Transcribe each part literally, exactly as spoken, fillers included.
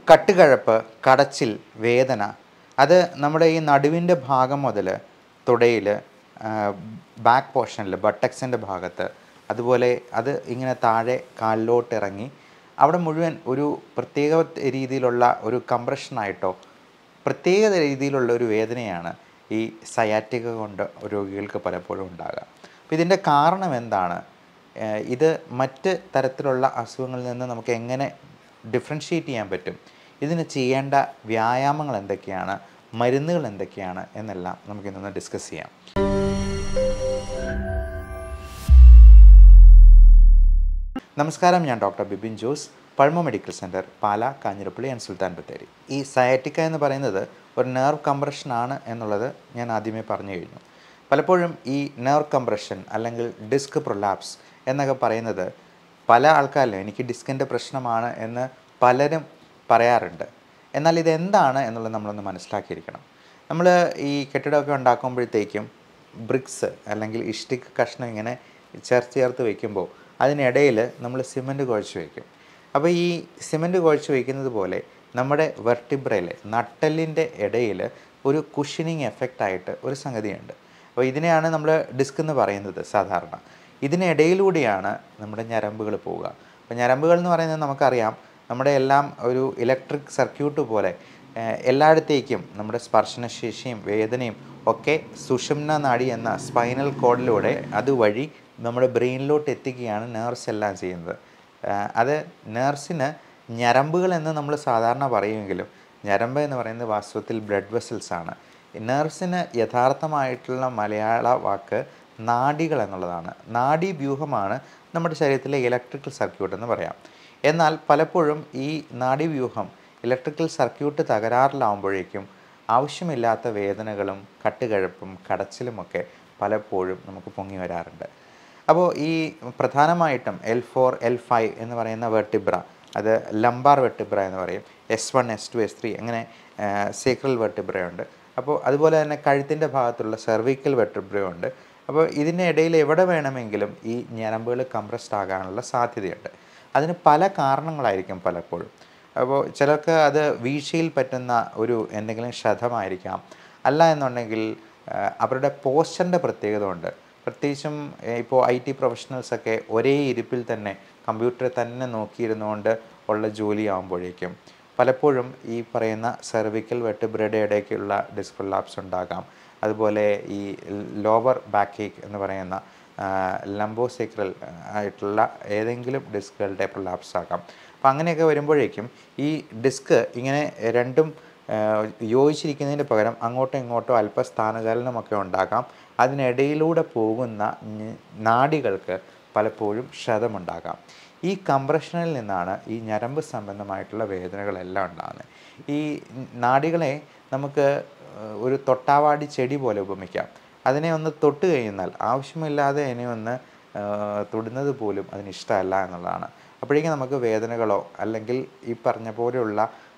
കട്ടുകഴപ്പ്, കടച്ചിൽ, വേദന അത് നമ്മുടെ ഈ നടുവിൻ്റെ ഭാഗം മുതൽ തുടയിൽ, ബാക്ക് പോർഷനിൽ, ബട്ടക്സിൻ്റെ ഭാഗത്ത്, അതുപോലെ അത് ഇങ്ങനെ താഴെ കാലിലോട്ട് ഇറങ്ങി അവിടെ മുഴുവൻ ഒരു പ്രത്യേക രീതിയിലുള്ള ഒരു കംപ്രഷനായിട്ടോ പ്രത്യേക രീതിയിലുള്ള ഒരു വേദനയാണ് ഈ സയാറ്റിക കൊണ്ട് രോഗികൾക്ക് പലപ്പോഴും ഉണ്ടാകുക. അപ്പോൾ ഇതിൻ്റെ കാരണം എന്താണ്? ഇത് മറ്റ് തരത്തിലുള്ള അസുഖങ്ങളിൽ നിന്ന് നമുക്ക് എങ്ങനെ ഡിഫറൻഷ്യേറ്റ് ചെയ്യാൻ പറ്റും? ഇതിന് ചെയ്യേണ്ട വ്യായാമങ്ങൾ എന്തൊക്കെയാണ്, മരുന്നുകൾ എന്തൊക്കെയാണ് എന്നെല്ലാം നമുക്കിന്നൊന്ന് ഡിസ്കസ് ചെയ്യാം. നമസ്കാരം, ഞാൻ doctor Bibin Jose, Pulmo medical centre, Pala, Kanjirappally and Sultan Bathery. ഈ സയാറ്റിക്ക എന്ന് പറയുന്നത് ഒരു നെർവ് കംപ്രഷനാണ് എന്നുള്ളത് ഞാൻ ആദ്യമേ പറഞ്ഞു കഴിഞ്ഞു. പലപ്പോഴും ഈ നെർവ് കംപ്രഷൻ അല്ലെങ്കിൽ ഡിസ്ക് പ്രൊലാപ്സ് എന്നൊക്കെ പറയുന്നത് പല ആൾക്കാരിലും എനിക്ക് ഡിസ്കിൻ്റെ പ്രശ്നമാണ് എന്ന് പലരും പറയാറുണ്ട്. എന്നാൽ ഇതെന്താണ് എന്നുള്ളത് നമ്മളൊന്ന് മനസ്സിലാക്കിയിരിക്കണം. നമ്മൾ ഈ കെട്ടിടമൊക്കെ ഉണ്ടാക്കുമ്പോഴത്തേക്കും ബ്രിക്സ് അല്ലെങ്കിൽ ഇഷ്ടിക് കഷ്ണം ഇങ്ങനെ ചേർത്ത് ചേർത്ത് വയ്ക്കുമ്പോൾ അതിനിടയിൽ നമ്മൾ സിമൻറ്റ് കുഴച്ച് വയ്ക്കും. അപ്പോൾ ഈ സിമൻറ്റ് കുഴച്ച് വയ്ക്കുന്നത് പോലെ നമ്മുടെ വെർട്ടിബ്രയിൽ നട്ടെല്ലിൻ്റെ ഇടയിൽ ഒരു കുഷനിങ് എഫക്റ്റായിട്ട് ഒരു സംഗതിയുണ്ട്. അപ്പോൾ ഇതിനെയാണ് നമ്മൾ ഡിസ്ക് എന്ന് പറയുന്നത് സാധാരണ. ഇതിനിടയിലൂടെയാണ് നമ്മുടെ ഞരമ്പുകൾ പോവുക. അപ്പോൾ ഞരമ്പുകൾ എന്ന് പറയുന്നത് നമുക്കറിയാം, നമ്മുടെ എല്ലാം ഒരു ഇലക്ട്രിക് സർക്യൂട്ട് പോലെ എല്ലായിടത്തേക്കും നമ്മുടെ സ്പർശനശേഷിയും വേദനയും ഒക്കെ സുഷുമ്ന നാഡി എന്ന സ്പൈനൽ കോഡിലൂടെ അതുവഴി നമ്മുടെ ബ്രെയിനിലോട്ട് എത്തിക്കുകയാണ് നേർവ്സ് എല്ലാം ചെയ്യുന്നത്. അത് നേർവ്സിന് ഞരമ്പുകൾ എന്ന് നമ്മൾ സാധാരണ പറയുമെങ്കിലും ഞരമ്പ് എന്ന് പറയുന്നത് വാസ്തവത്തിൽ ബ്ലഡ് വെസൽസ് ആണ്. നേർവ്സിന് യഥാർത്ഥമായിട്ടുള്ള മലയാള വാക്ക് നാഡികൾ എന്നുള്ളതാണ്. നാഡീവ്യൂഹമാണ് നമ്മുടെ ശരീരത്തിലെ ഇലക്ട്രിക്കൽ സർക്യൂട്ട് എന്ന് പറയാം. എന്നാൽ പലപ്പോഴും ഈ നാഡീവ്യൂഹം ഇലക്ട്രിക്കൽ സർക്യൂട്ട് തകരാറിലാവുമ്പോഴേക്കും ആവശ്യമില്ലാത്ത വേദനകളും കട്ടുകഴപ്പും കടച്ചിലുമൊക്കെ പലപ്പോഴും നമുക്ക് പൊങ്ങി വരാറുണ്ട്. അപ്പോൾ ഈ പ്രധാനമായിട്ടും എൽ ഫോർ എൽ ഫൈവ് എന്ന് പറയുന്ന വെർട്ടിബ്ര, അത് ലംബാർ വെർട്ടിബ്ര എന്ന് പറയും. S one S two S three അങ്ങനെ സേക്രൽ വെർട്ടിബ്രയുണ്ട്. അപ്പോൾ അതുപോലെ തന്നെ കഴുത്തിൻ്റെ ഭാഗത്തുള്ള സെർവിക്കൽ വെർട്ടിബ്രയുണ്ട്. അപ്പോൾ ഇതിനിടയിൽ എവിടെ വേണമെങ്കിലും ഈ ഞരമ്പുകൾ കംപ്രസ്ഡ് ആകാനുള്ള സാധ്യതയുണ്ട്. അതിന് പല കാരണങ്ങളായിരിക്കും പലപ്പോഴും. അപ്പോൾ ചിലർക്ക് അത് വീഴ്ചയിൽ പറ്റുന്ന ഒരു എന്തെങ്കിലും ക്ഷതമായിരിക്കാം, അല്ല എന്നുണ്ടെങ്കിൽ അവരുടെ പോസ്ചറിൻ്റെ പ്രത്യേകത ഉണ്ട്. പ്രത്യേകിച്ചും ഇപ്പോൾ ഐ ടി പ്രൊഫഷണൽസൊക്കെ ഒരേ ഇരിപ്പിൽ തന്നെ കമ്പ്യൂട്ടറിൽ തന്നെ നോക്കിയിരുന്നുകൊണ്ട് ഉള്ള ജോലിയാകുമ്പോഴേക്കും പലപ്പോഴും ഈ പറയുന്ന സെർവിക്കൽ വെർട്ടിബ്രയുടെ ഇടയ്ക്കുള്ള ഡിസ്ക് പ്രൊലാപ്സ് ഉണ്ടാകാം. അതുപോലെ ഈ ലോവർ ബാക്ക് ഏക്ക് എന്ന് പറയുന്ന ലംബോസേക്രൽ ആയിട്ടുള്ള ഏതെങ്കിലും ഡിസ്കുകളുടെ പ്രൊലാപ്സ് ആകാം. അപ്പം അങ്ങനെയൊക്കെ വരുമ്പോഴേക്കും ഈ ഡിസ്ക് ഇങ്ങനെ രണ്ടും യോജിച്ചിരിക്കുന്നതിന് പകരം അങ്ങോട്ടോ ഇങ്ങോട്ടോ അല്പസ്ഥാനചലനമൊക്കെ ഉണ്ടാകാം. അതിനിടയിലൂടെ പോകുന്ന നാഡികൾക്ക് പലപ്പോഴും ക്ഷതമുണ്ടാകാം. ഈ കംപ്രഷനിൽ നിന്നാണ് ഈ ഞരമ്പ് സംബന്ധമായിട്ടുള്ള വേദനകളെല്ലാം ഉണ്ടാകുന്നത്. ഈ നാഡികളെ നമുക്ക് ഒരു തൊട്ടാവാടി ചെടി പോലെ ഉപമിക്കാം. അതിനെ ഒന്ന് തൊട്ട് കഴിഞ്ഞാൽ ആവശ്യമില്ലാതെ അതിനെ ഒന്ന് തൊടുന്നത് പോലും അതിനിഷ്ടമല്ല എന്നുള്ളതാണ്. അപ്പോഴേക്കും നമുക്ക് വേദനകളോ അല്ലെങ്കിൽ ഈ പറഞ്ഞ പോലെയുള്ള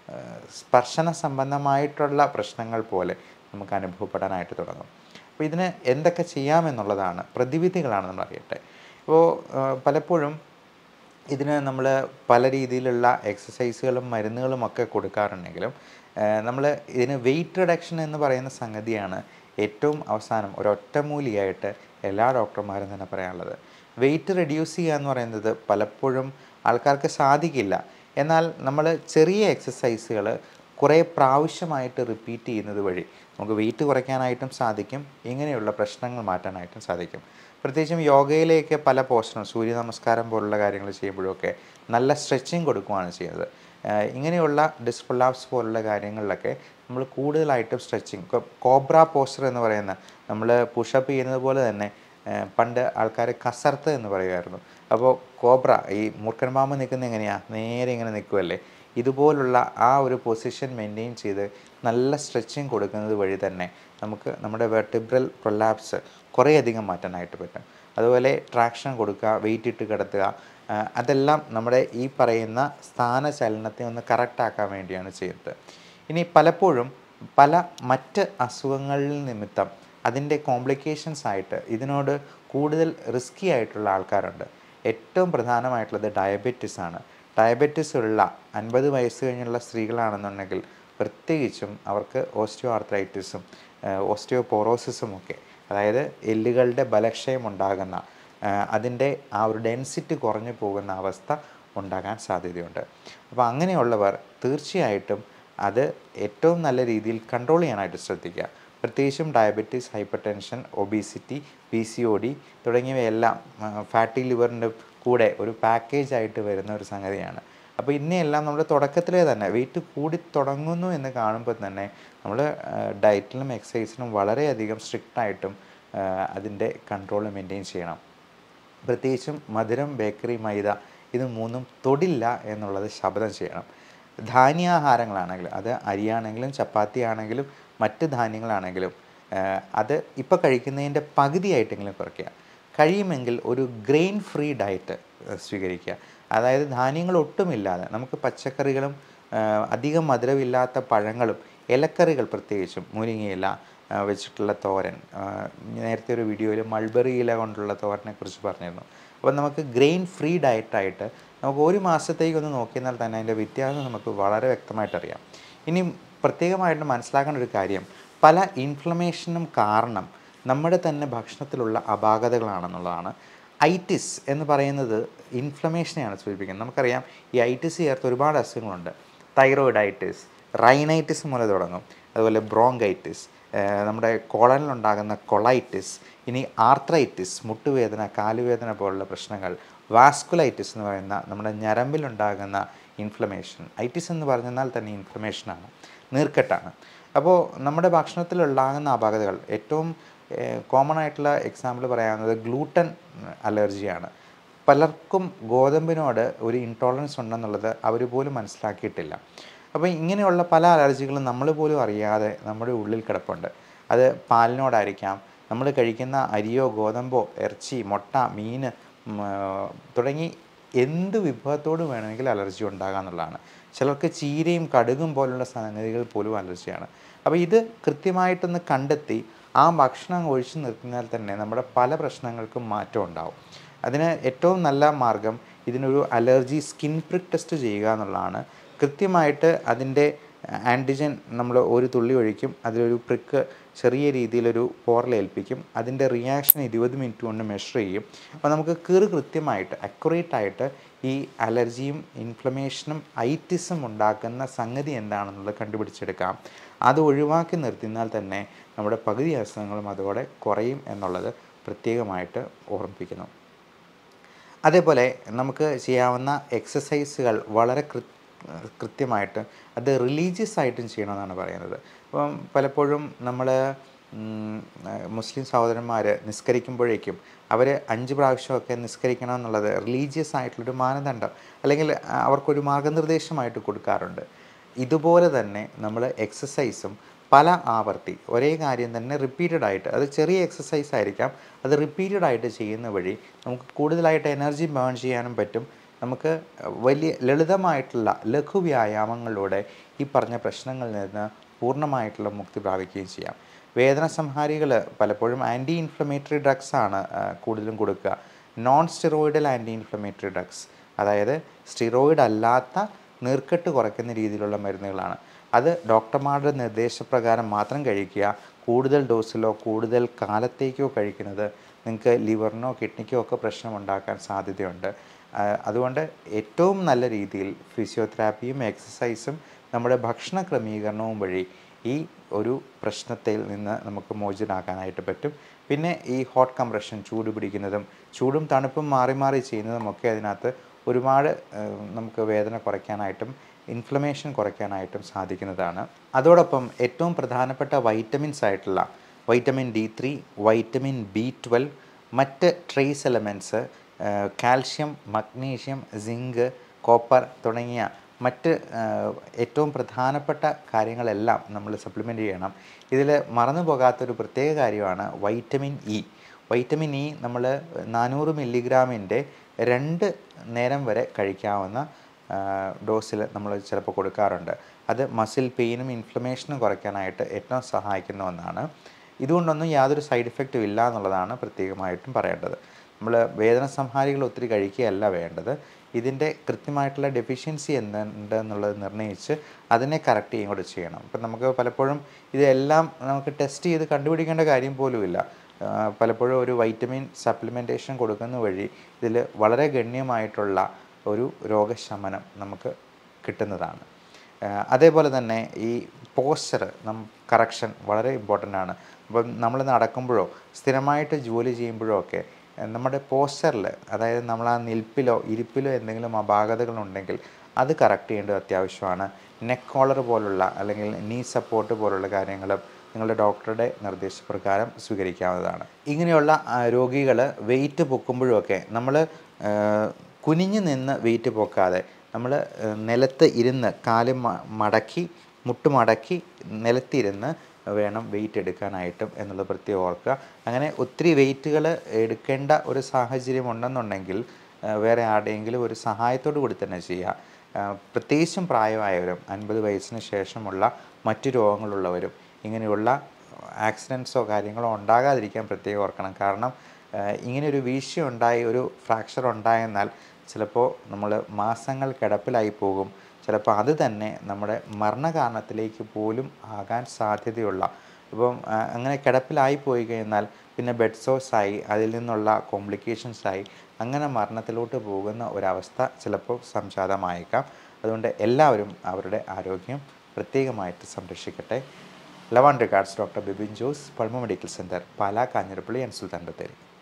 സ്പർശന സംബന്ധമായിട്ടുള്ള പ്രശ്നങ്ങൾ പോലെ നമുക്ക് അനുഭവപ്പെടാനായിട്ട് തുടങ്ങും. അപ്പോൾ ഇതിന് എന്തൊക്കെ ചെയ്യാമെന്നുള്ളതാണ്, പ്രതിവിധികളാണ് നമ്മൾ അറിയട്ടെ. ഇപ്പോൾ പലപ്പോഴും ഇതിന് നമ്മൾ പല രീതിയിലുള്ള എക്സസൈസുകളും മരുന്നുകളും ഒക്കെ കൊടുക്കാറുണ്ടെങ്കിലും നമ്മൾ ഇതിന് വെയിറ്റ് റിഡക്ഷൻ എന്ന് പറയുന്ന സംഗതിയാണ് ഏറ്റവും അവസാനം ഒരൊറ്റമൂലിയായിട്ട് എല്ലാ ഡോക്ടർമാരും തന്നെ പറയാനുള്ളത്. വെയിറ്റ് റെഡ്യൂസ് ചെയ്യുക എന്ന് പറയുന്നത് പലപ്പോഴും ആൾക്കാർക്ക് സാധിക്കില്ല. എന്നാൽ നമ്മൾ ചെറിയ എക്സസൈസുകൾ കുറേ പ്രാവശ്യമായിട്ട് റിപ്പീറ്റ് ചെയ്യുന്നത് വഴി നമുക്ക് വെയിറ്റ് കുറയ്ക്കാനായിട്ടും സാധിക്കും, ഇങ്ങനെയുള്ള പ്രശ്നങ്ങൾ മാറ്റാനായിട്ടും സാധിക്കും. പ്രത്യേകിച്ചും യോഗയിലേക്ക് പല പോസ്റ്റുകളും സൂര്യ നമസ്കാരം പോലുള്ള കാര്യങ്ങൾ ചെയ്യുമ്പോഴൊക്കെ നല്ല സ്ട്രെച്ചിങ് കൊടുക്കുകയാണ് ചെയ്യുന്നത്. ഇങ്ങനെയുള്ള ഡിസ്ക് പ്രൊലാപ്സ് പോലുള്ള കാര്യങ്ങളിലൊക്കെ നമ്മൾ കൂടുതലായിട്ടും സ്ട്രെച്ചിങ്, കോബ്ര പോസ്റ്റർ എന്ന് പറയുന്ന നമ്മൾ പുഷപ്പ് ചെയ്യുന്നത് പോലെ തന്നെ പണ്ട് ആൾക്കാർ കസർത്ത് എന്ന് പറയുമായിരുന്നു. അപ്പോൾ കോബ്ര ഈ മൂർഖൻപാമ്പ് നിൽക്കുന്നത് എങ്ങനെയാണ്, നേരെ ഇങ്ങനെ നിൽക്കുമല്ലേ, ഇതുപോലുള്ള ആ ഒരു പൊസിഷൻ മെയിൻറ്റെയിൻ ചെയ്ത് നല്ല സ്ട്രെച്ചിങ് കൊടുക്കുന്നത് വഴി തന്നെ നമുക്ക് നമ്മുടെ വെർട്ടിബ്രൽ പ്രൊലാപ്സ് കുറേയധികം മാറ്റാനായിട്ട് പറ്റും. അതുപോലെ ട്രാക്ഷൻ കൊടുക്കുക, വെയിറ്റ് ഇട്ട് കിടത്തുക, അതെല്ലാം നമ്മുടെ ഈ പറയുന്ന സ്ഥാനചലനത്തെ ഒന്ന് കറക്റ്റാക്കാൻ വേണ്ടിയാണ് ചെയ്യുന്നത്. ഇനി പലപ്പോഴും പല മറ്റ് അസുഖങ്ങളിൽ നിമിത്തം അതിൻ്റെ കോംപ്ലിക്കേഷൻസ് ആയിട്ട് ഇതിനോട് കൂടുതൽ റിസ്കി ആയിട്ടുള്ള ആൾക്കാരുണ്ട്. ഏറ്റവും പ്രധാനമായിട്ടുള്ളത് ഡയബറ്റിസ് ആണ്. ഡയബറ്റിസ് ഉള്ള അൻപത് വയസ്സ് കഴിഞ്ഞുള്ള സ്ത്രീകളാണെന്നുണ്ടെങ്കിൽ പ്രത്യേകിച്ചും അവർക്ക് ഓസ്റ്റിയോ ആർത്രൈറ്റിസും ഓസ്റ്റിയോപോറോസിസും ഒക്കെ, അതായത് എല്ലുകളുടെ ബലക്ഷയം ഉണ്ടാകുന്ന, അതിൻ്റെ ആ ഒരു ഡെൻസിറ്റി കുറഞ്ഞു പോകുന്ന അവസ്ഥ ഉണ്ടാകാൻ സാധ്യതയുണ്ട്. അപ്പോൾ അങ്ങനെയുള്ളവർ തീർച്ചയായിട്ടും അത് ഏറ്റവും നല്ല രീതിയിൽ കൺട്രോൾ ചെയ്യാനായിട്ട് ശ്രദ്ധിക്കുക. പ്രത്യേകിച്ചും diabetes, hypertension, obesity, P C O D തുടങ്ങിയവയെല്ലാം ഫാറ്റി ലിവറിൻ്റെ കൂടെ ഒരു പാക്കേജ് ആയിട്ട് വരുന്ന ഒരു സംഗതിയാണ്. അപ്പോൾ ഇന്നെയെല്ലാം നമ്മൾ തുടക്കത്തിലേ തന്നെ വെയിറ്റ് കൂടി തുടങ്ങുന്നു എന്ന് കാണുമ്പോൾ തന്നെ നമ്മൾ ഡയറ്റിലും എക്സസൈസിനും വളരെയധികം സ്ട്രിക്റ്റായിട്ടും അതിൻ്റെ കൺട്രോൾ മെയിൻറ്റെയിൻ ചെയ്യണം. പ്രത്യേകിച്ചും മധുരം, ബേക്കറി, മൈദ ഇത് മൂന്നും തൊടില്ല എന്നുള്ളത് ശപഥം ചെയ്യണം. ധാന്യാഹാരങ്ങളാണെങ്കിലും, അത് അരിയാണെങ്കിലും ചപ്പാത്തി ആണെങ്കിലും മറ്റ് ധാന്യങ്ങളാണെങ്കിലും, അത് ഇപ്പോൾ കഴിക്കുന്നതിൻ്റെ പകുതിയായിട്ടെങ്കിലും കുറയ്ക്കുക. കഴിയുമെങ്കിൽ ഒരു ഗ്രെയിൻ ഫ്രീ ഡയറ്റ് സ്വീകരിക്കുക. അതായത് ധാന്യങ്ങൾ ഒട്ടുമില്ലാതെ നമുക്ക് പച്ചക്കറികളും അധികം മധുരമില്ലാത്ത പഴങ്ങളും ഇലക്കറികൾ, പ്രത്യേകിച്ചും മുരിങ്ങയില വെച്ചിട്ടുള്ള തോരൻ, നേരത്തെ ഒരു വീഡിയോയിൽ മൾബറി ഇല കൊണ്ടുള്ള തോരനെ കുറിച്ച് പറഞ്ഞിരുന്നു. അപ്പോൾ നമുക്ക് ഗ്രെയിൻ ഫ്രീ ഡയറ്റായിട്ട് നമുക്ക് ഒരു മാസത്തേക്കൊന്ന് നോക്കിയാൽ തന്നെ അതിൻ്റെ വ്യത്യാസം നമുക്ക് വളരെ വ്യക്തമായിട്ടറിയാം. ഇനി പ്രത്യേകമായിട്ട് മനസ്സിലാക്കേണ്ട ഒരു കാര്യം, പല ഇൻഫ്ലമേഷനും കാരണം നമ്മുടെ തന്നെ ഭക്ഷണത്തിലുള്ള അപാകതകളാണെന്നുള്ളതാണ്. ഐറ്റിസ് എന്ന് പറയുന്നത് ഇൻഫ്ലമേഷനെയാണ് സൂചിപ്പിക്കുന്നത്. നമുക്കറിയാം ഈ ഐറ്റിസ് ചേർത്ത് ഒരുപാട് അസുഖങ്ങളുണ്ട്. തൈറോയിഡൈറ്റിസ്, റൈനൈറ്റിസ് മൂലം തുടങ്ങും, അതുപോലെ ബ്രോങ്കൈറ്റിസ്, നമ്മുടെ കോളനിലുണ്ടാകുന്ന കൊളൈറ്റിസ്, ഇനി ആർത്രൈറ്റിസ്, മുട്ടുവേദന, കാലുവേദന പോലുള്ള പ്രശ്നങ്ങൾ, വാസ്കുലൈറ്റിസ് എന്ന് പറയുന്ന നമ്മുടെ ഞരമ്പിലുണ്ടാകുന്ന ഇൻഫ്ലമേഷൻ. ഐറ്റിസ് എന്ന് പറഞ്ഞാൽ തന്നെ ഇൻഫ്ലമേഷനാണ്, നീർക്കെട്ടാണ്. അപ്പോൾ നമ്മുടെ ഭക്ഷണത്തിലുണ്ടാകുന്ന അപാകതകൾ, ഏറ്റവും കോമൺ ആയിട്ടുള്ള എക്സാമ്പിൾ പറയാവുന്നത് ഗ്ലൂട്ടൻ അലർജിയാണ്. പലർക്കും ഗോതമ്പിനോട് ഒരു ഇൻടോളറൻസ് ഉണ്ടെന്നുള്ളത് അവർ പോലും മനസ്സിലാക്കിയിട്ടില്ല. അപ്പോൾ ഇങ്ങനെയുള്ള പല അലർജികളും നമ്മൾ പോലും അറിയാതെ നമ്മുടെ ഉള്ളിൽ കിടപ്പുണ്ട്. അത് പാലിനോടായിരിക്കാം, നമ്മൾ കഴിക്കുന്ന അരിയോ ഗോതമ്പോ, ഇറച്ചി, മുട്ട, മീൻ തുടങ്ങി എന്ത് വിഭവത്തോട് വേണമെങ്കിലും അലർജി ഉണ്ടാകുക എന്നുള്ളതാണ്. ചിലർക്ക് ചീരയും കടുകും പോലുള്ള സംഗതികൾ പോലും അലർജിയാണ്. അപ്പോൾ ഇത് കൃത്യമായിട്ടൊന്ന് കണ്ടെത്തി ആ ഭക്ഷണം ഒഴിച്ചു നിർത്തിയാൽ തന്നെ നമ്മുടെ പല പ്രശ്നങ്ങൾക്കും മാറ്റം ഉണ്ടാവും. അതിന് ഏറ്റവും നല്ല മാർഗം ഇതിനൊരു അലർജി സ്കിൻ പ്രിക്ക് ടെസ്റ്റ് ചെയ്യുക എന്നുള്ളതാണ്. കൃത്യമായിട്ട് അതിൻ്റെ ആൻറ്റിജൻ നമ്മൾ ഒരു തുള്ളി ഒഴിക്കും, അതിലൊരു പ്രിക്ക് ചെറിയ രീതിയിലൊരു പോറലേൽപ്പിക്കും, അതിൻ്റെ റിയാക്ഷൻ ഇരുപത് മിനിറ്റ് കൊണ്ട് മെഷർ ചെയ്യും. അപ്പോൾ നമുക്ക് കീറ് കൃത്യമായിട്ട് അക്യുറേറ്റായിട്ട് ഈ അലർജിയും ഇൻഫ്ലമേഷനും ഐറ്റിസും ഉണ്ടാക്കുന്ന സംഗതി എന്താണെന്നുള്ളത് കണ്ടുപിടിച്ചെടുക്കാം. അത് ഒഴിവാക്കി നിർത്തിയാൽ തന്നെ നമ്മുടെ പകുതി അസുഖങ്ങളും അതോടെ കുറയും എന്നുള്ളത് പ്രത്യേകമായിട്ട് ഓർമ്മിപ്പിക്കുന്നു. അതേപോലെ നമുക്ക് ചെയ്യാവുന്ന എക്സസൈസുകൾ വളരെ കൃ കൃത്യമായിട്ട് അത് റിലീജിയസ് ആയിട്ടും ചെയ്യണമെന്നാണ് പറയുന്നത്. അപ്പം പലപ്പോഴും നമ്മൾ മുസ്ലിം സഹോദരന്മാർ നിസ്കരിക്കുമ്പോഴേക്കും അവർ അഞ്ച് പ്രാവശ്യമൊക്കെ നിസ്കരിക്കണം എന്നുള്ളത് റിലീജിയസ് ആയിട്ടുള്ളൊരു മാനദണ്ഡം അല്ലെങ്കിൽ അവർക്കൊരു മാർഗനിർദ്ദേശമായിട്ട് കൊടുക്കാറുണ്ട്. ഇതുപോലെ തന്നെ നമ്മൾ എക്സസൈസും പല ആവർത്തി ഒരേ കാര്യം തന്നെ റിപ്പീറ്റഡ് ആയിട്ട്, അത് ചെറിയ എക്സസൈസ് ആയിരിക്കാം, അത് റിപ്പീറ്റഡ് ആയിട്ട് ചെയ്യുന്ന വഴി നമുക്ക് കൂടുതലായിട്ട് എനർജി ബേൺ ചെയ്യാനും പറ്റും. നമുക്ക് വലിയ ലളിതമായിട്ടുള്ള ലഘു വ്യായാമങ്ങളിലൂടെ ഈ പറഞ്ഞ പ്രശ്നങ്ങളിൽ നിന്ന് പൂർണ്ണമായിട്ടുള്ള മുക്തി പ്രാപിക്കുകയും ചെയ്യാം. വേദന സംഹാരികൾ പലപ്പോഴും ആൻറ്റി ഇൻഫ്ലമേറ്ററി ഡ്രഗ്സാണ് കൂടുതലും കൊടുക്കുക. Non steroidal anti inflammatory drugs, അതായത് സ്റ്റിറോയിഡ് അല്ലാത്ത നീർക്കെട്ട് കുറയ്ക്കുന്ന രീതിയിലുള്ള മരുന്നുകളാണ്. അത് ഡോക്ടർമാരുടെ നിർദ്ദേശപ്രകാരം മാത്രം കഴിക്കുക. കൂടുതൽ ഡോസിലോ കൂടുതൽ കാലത്തേക്കോ കഴിക്കുന്നത് നിങ്ങൾക്ക് ലിവറിനോ കിഡ്നിക്കോ ഒക്കെ പ്രശ്നമുണ്ടാക്കാൻ സാധ്യതയുണ്ട്. അതുകൊണ്ട് ഏറ്റവും നല്ല രീതിയിൽ ഫിസിയോതെറാപ്പിയും എക്സസൈസും നമ്മുടെ ഭക്ഷണ ക്രമീകരണവും വഴി ഈ ഒരു പ്രശ്നത്തിൽ നിന്ന് നമുക്ക് മോചിതനാക്കാനായിട്ട് പറ്റും. പിന്നെ ഈ ഹോട്ട് കംപ്രഷൻ, ചൂട് പിടിക്കുന്നതും ചൂടും തണുപ്പും മാറി മാറി ചെയ്യുന്നതുമൊക്കെ അതിനകത്ത് ഒരുപാട് നമുക്ക് വേദന കുറയ്ക്കാനായിട്ടും ഇൻഫ്ലമേഷൻ കുറയ്ക്കാനായിട്ടും സാധിക്കുന്നതാണ്. അതോടൊപ്പം ഏറ്റവും പ്രധാനപ്പെട്ട വൈറ്റമിൻസ് ആയിട്ടുള്ള vitamin D three, vitamin B twelve, മറ്റ് trace elements, calcium, magnesium, zinc, copper തുടങ്ങിയ മറ്റ് ഏറ്റവും പ്രധാനപ്പെട്ട കാര്യങ്ങളെല്ലാം നമ്മൾ സപ്ലിമെൻ്റ് ചെയ്യണം. ഇതിൽ മറന്നു പോകാത്തൊരു പ്രത്യേക കാര്യമാണ് വൈറ്റമിൻ ഇ. വൈറ്റമിൻ ഇ നമ്മൾ നാനൂറ് മില്ലിഗ്രാമിൻ്റെ രണ്ട് നേരം വരെ കഴിക്കാവുന്ന ഡോസിൽ നമ്മൾ ചിലപ്പോൾ കൊടുക്കാറുണ്ട്. അത് മസിൽ പെയിനും ഇൻഫ്ലമേഷനും കുറയ്ക്കാനായിട്ട് ഏറ്റവും സഹായിക്കുന്ന ഒന്നാണ്. ഇതുകൊണ്ടൊന്നും യാതൊരു സൈഡ് ഇഫക്റ്റും ഇല്ല എന്നുള്ളതാണ് പ്രത്യേകമായിട്ടും പറയേണ്ടത്. നമ്മൾ വേദന സംഹാരികൾ ഒത്തിരി കഴിക്കുകയല്ല വേണ്ടത്. ഇതിൻ്റെ കൃത്യമായിട്ടുള്ള ഡെഫിഷ്യൻസി എന്തുണ്ടെന്നുള്ളത് നിർണ്ണയിച്ച് അതിനെ കറക്റ്റ് ചെയ്യുകയും കൂടെ ചെയ്യണം. ഇപ്പം നമുക്ക് പലപ്പോഴും ഇതെല്ലാം നമുക്ക് ടെസ്റ്റ് ചെയ്ത് കണ്ടുപിടിക്കേണ്ട കാര്യം പോലുമില്ല. പലപ്പോഴും ഒരു വൈറ്റമിൻ സപ്ലിമെൻറ്റേഷൻ കൊടുക്കുന്ന വഴി ഇതിൽ വളരെ ഗണ്യമായിട്ടുള്ള ഒരു രോഗശമനം നമുക്ക് കിട്ടുന്നതാണ്. അതേപോലെ തന്നെ ഈ പോസ്ചർ നം കറക്ഷൻ വളരെ ഇമ്പോർട്ടൻ്റ് ആണ്. അപ്പം നമ്മൾ നടക്കുമ്പോഴോ സ്ഥിരമായിട്ട് ജോലി ചെയ്യുമ്പോഴോ ഒക്കെ നമ്മുടെ പോസ്ചറിൽ, അതായത് നമ്മൾ ആ നിൽപ്പിലോ ഇരിപ്പിലോ എന്തെങ്കിലും അപാകതകളുണ്ടെങ്കിൽ അത് കറക്റ്റ് ചെയ്യേണ്ടത് അത്യാവശ്യമാണ്. നെക്ക് കോളർ പോലുള്ള അല്ലെങ്കിൽ നീ സപ്പോർട്ട് പോലുള്ള കാര്യങ്ങളും നിങ്ങളുടെ ഡോക്ടറുടെ നിർദ്ദേശപ്രകാരം സ്വീകരിക്കാവുന്നതാണ്. ഇങ്ങനെയുള്ള രോഗികൾ വെയിറ്റ് പൊക്കുമ്പോഴൊക്കെ നമ്മൾ കുനിഞ്ഞു നിന്ന് വെയിറ്റ് പൊക്കാതെ നമ്മൾ നിലത്ത് ഇരുന്ന് കാല് മടക്കി മുട്ട് മടക്കി നിലത്തിരുന്ന് വേണം വെയിറ്റ് എടുക്കാനായിട്ടും എന്നുള്ളത് പ്രത്യേകം ഓർക്കുക. അങ്ങനെ ഒത്തിരി വെയിറ്റുകൾ എടുക്കേണ്ട ഒരു സാഹചര്യം ഉണ്ടെന്നുണ്ടെങ്കിൽ വേറെ ആരുടെയെങ്കിലും ഒരു സഹായത്തോടു കൂടി തന്നെ ചെയ്യുക. പ്രത്യേകിച്ചും പ്രായമായവരും അൻപത് വയസ്സിന് ശേഷമുള്ള മറ്റു രോഗങ്ങളുള്ളവരും ഇങ്ങനെയുള്ള ആക്സിഡൻസോ കാര്യങ്ങളോ ഉണ്ടാകാതിരിക്കാൻ പ്രത്യേകം ഓർക്കണം. കാരണം ഇങ്ങനെയൊരു വീഴ്ച ഉണ്ടായി ഒരു ഫ്രാക്ചർ ഉണ്ടായെന്നാൽ ചിലപ്പോൾ നമ്മൾ മാസങ്ങൾ കിടപ്പിലായി പോകും. ചിലപ്പോൾ അത് തന്നെ നമ്മുടെ മരണകാരണത്തിലേക്ക് പോലും ആകാൻ സാധ്യതയുള്ള, ഇപ്പം അങ്ങനെ കിടപ്പിലായി പോയി കഴിഞ്ഞാൽ പിന്നെ ബെഡ് സോഴ്സായി അതിൽ നിന്നുള്ള കോംപ്ലിക്കേഷൻസായി അങ്ങനെ മരണത്തിലോട്ട് പോകുന്ന ഒരവസ്ഥ ചിലപ്പോൾ സംജാതമായേക്കാം. അതുകൊണ്ട് എല്ലാവരും അവരുടെ ആരോഗ്യം പ്രത്യേകമായിട്ട് സംരക്ഷിക്കട്ടെ. Love and regards, doctor Bibin Jose, Pulmo medical centre, Pala, Kanjirappally and Sultan Bathery.